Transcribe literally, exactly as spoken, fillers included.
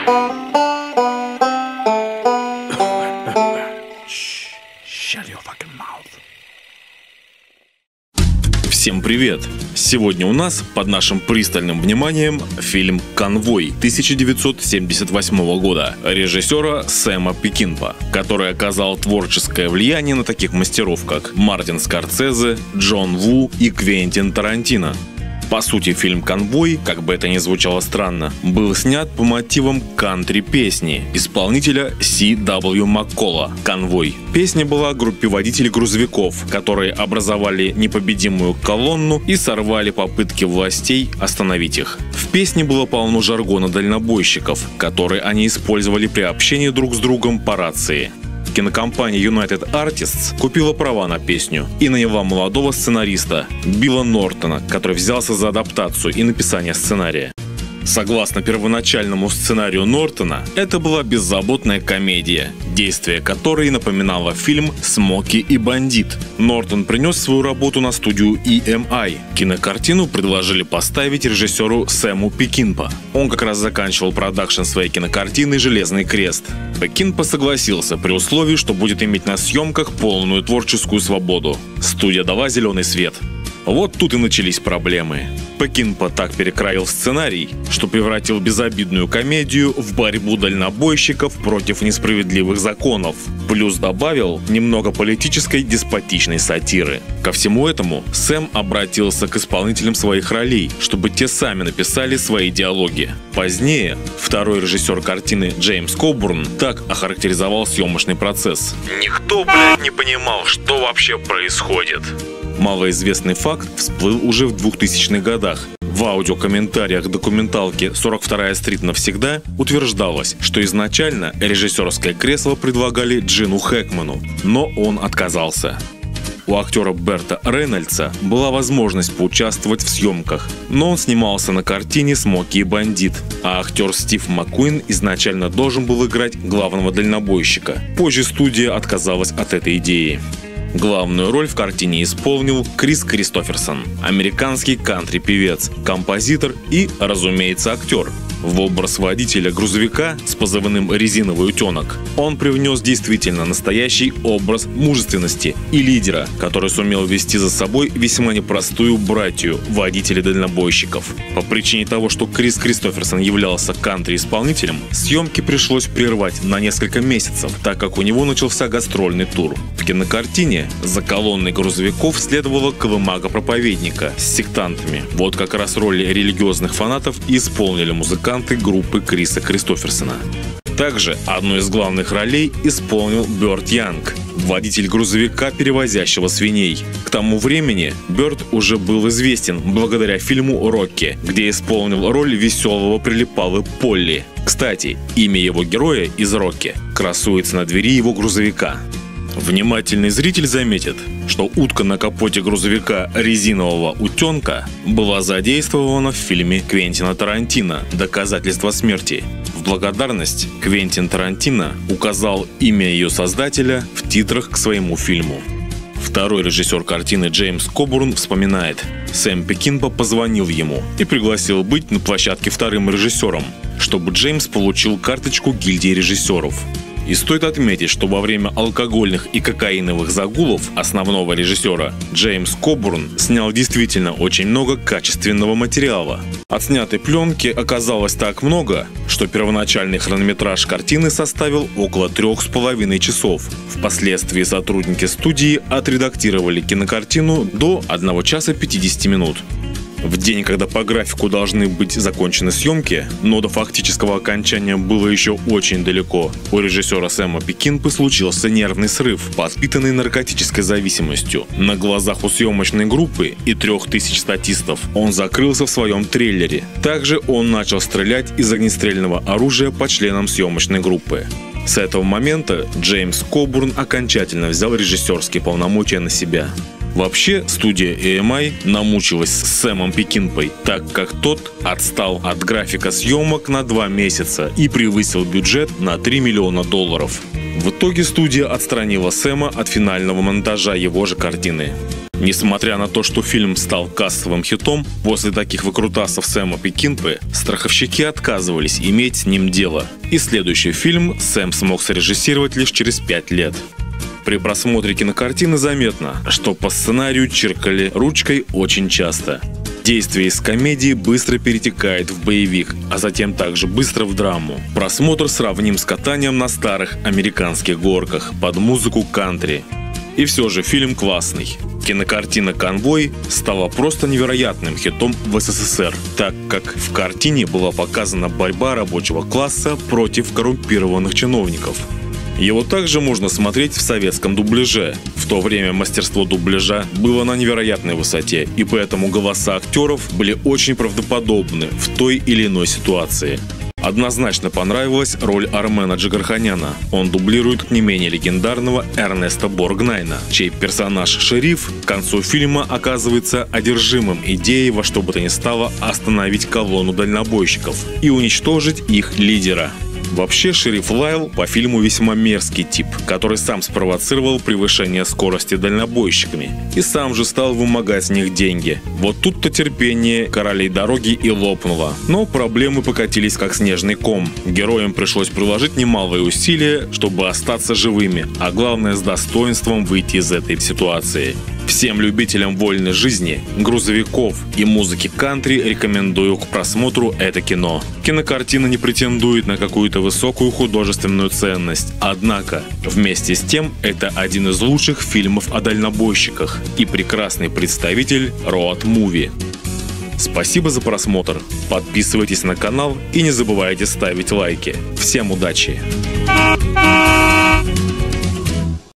Всем привет! Сегодня у нас под нашим пристальным вниманием фильм «Конвой» тысяча девятьсот семьдесят восьмого года режиссера Сэма Пекинпа, который оказал творческое влияние на таких мастеров, как Мартин Скорсезе, Джон Ву и Квентин Тарантино. По сути, фильм «Конвой», как бы это ни звучало странно, был снят по мотивам кантри-песни исполнителя Си Дабл Ю Маккола «Конвой». Песня была о группе водителей грузовиков, которые образовали непобедимую колонну и сорвали попытки властей остановить их. В песне было полно жаргона дальнобойщиков, который они использовали при общении друг с другом по рации. Кинокомпания United Artists купила права на песню и наняла молодого сценариста Билла Нортона, который взялся за адаптацию и написание сценария. Согласно первоначальному сценарию Нортона, это была беззаботная комедия, действие которой напоминало фильм «Смоки и бандит». Нортон принес свою работу на студию и эм ай. Кинокартину предложили поставить режиссеру Сэму Пекинпа. Он как раз заканчивал продакшн своей кинокартины «Железный крест». Пекинпа согласился при условии, что будет иметь на съемках полную творческую свободу. Студия дала зеленый свет. Вот тут и начались проблемы. Пекинпа так перекроил сценарий, что превратил безобидную комедию в борьбу дальнобойщиков против несправедливых законов. Плюс добавил немного политической деспотичной сатиры. Ко всему этому Сэм обратился к исполнителям своих ролей, чтобы те сами написали свои диалоги. Позднее второй режиссер картины Джеймс Кобурн так охарактеризовал съемочный процесс: «Никто, блядь, не понимал, что вообще происходит». Малоизвестный факт всплыл уже в двухтысячных годах. В аудиокомментариях к документалке «сорок вторая стрит навсегда» утверждалось, что изначально режиссерское кресло предлагали Джину Хэкману, но он отказался. У актера Берта Рейнольдса была возможность поучаствовать в съемках, но он снимался на картине «Смоки и бандит», а актер Стив Маккуин изначально должен был играть главного дальнобойщика. Позже студия отказалась от этой идеи. Главную роль в картине исполнил Крис Кристоферсон, американский кантри-певец, композитор и, разумеется, актер. В образ водителя грузовика с позывным «Резиновый утенок» он привнес действительно настоящий образ мужественности и лидера, который сумел вести за собой весьма непростую братью водителей-дальнобойщиков. По причине того, что Крис Кристоферсон являлся кантри-исполнителем, съемки пришлось прервать на несколько месяцев, так как у него начался гастрольный тур. В кинокартине за колонной грузовиков следовала колымага-проповедника с сектантами. Вот как раз роли религиозных фанатов исполнили музыканты группы Криса Кристоферсона. Также одну из главных ролей исполнил Бёрд Янг, водитель грузовика, перевозящего свиней. К тому времени Бёрд уже был известен благодаря фильму «Рокки», где исполнил роль веселого прилипалы Полли. Кстати, имя его героя из «Рокки» красуется на двери его грузовика. Внимательный зритель заметит, что утка на капоте грузовика «Резинового утенка» была задействована в фильме Квентина Тарантино «Доказательство смерти». В благодарность Квентин Тарантино указал имя ее создателя в титрах к своему фильму. Второй режиссер картины Джеймс Кобурн вспоминает: Сэм Пекинпа позвонил ему и пригласил быть на площадке вторым режиссером, чтобы Джеймс получил карточку гильдии режиссеров. И стоит отметить, что во время алкогольных и кокаиновых загулов основного режиссера Джеймс Кобурн снял действительно очень много качественного материала. Отснятой пленки оказалось так много, что первоначальный хронометраж картины составил около трех с половиной часов. Впоследствии сотрудники студии отредактировали кинокартину до одного часа пятидесяти минут. В день, когда по графику должны быть закончены съемки, но до фактического окончания было еще очень далеко, у режиссера Сэма Пекинпы случился нервный срыв, подпитанный наркотической зависимостью. На глазах у съемочной группы и трех тысяч статистов он закрылся в своем трейлере. Также он начал стрелять из огнестрельного оружия по членам съемочной группы. С этого момента Джеймс Кобурн окончательно взял режиссерские полномочия на себя. Вообще, студия и эм ай намучилась с Сэмом Пекинпой, так как тот отстал от графика съемок на два месяца и превысил бюджет на три миллиона долларов. В итоге студия отстранила Сэма от финального монтажа его же картины. Несмотря на то, что фильм стал кассовым хитом, после таких выкрутасов Сэма Пекинпы страховщики отказывались иметь с ним дело. И следующий фильм Сэм смог срежиссировать лишь через пять лет. При просмотре кинокартины заметно, что по сценарию чиркали ручкой очень часто. Действие из комедии быстро перетекает в боевик, а затем также быстро в драму. Просмотр сравним с катанием на старых американских горках под музыку кантри. И все же фильм классный. Кинокартина «Конвой» стала просто невероятным хитом в СССР, так как в картине была показана борьба рабочего класса против коррумпированных чиновников. Его также можно смотреть в советском дубляже. В то время мастерство дубляжа было на невероятной высоте, и поэтому голоса актеров были очень правдоподобны в той или иной ситуации. Однозначно понравилась роль Армена Джигарханяна. Он дублирует не менее легендарного Эрнеста Боргнайна, чей персонаж Шериф к концу фильма оказывается одержимым идеей во что бы то ни стало остановить колонну дальнобойщиков и уничтожить их лидера. Вообще, Шериф Лайл по фильму весьма мерзкий тип, который сам спровоцировал превышение скорости дальнобойщиками и сам же стал вымогать с них деньги. Вот тут-то терпение королей дороги и лопнуло. Но проблемы покатились как снежный ком. Героям пришлось приложить немалые усилия, чтобы остаться живыми, а главное с достоинством выйти из этой ситуации. Всем любителям вольной жизни, грузовиков и музыки кантри рекомендую к просмотру это кино. Кинокартина не претендует на какую-то высокую художественную ценность, однако вместе с тем это один из лучших фильмов о дальнобойщиках и прекрасный представитель роад-муви. Спасибо за просмотр, подписывайтесь на канал и не забывайте ставить лайки. Всем удачи!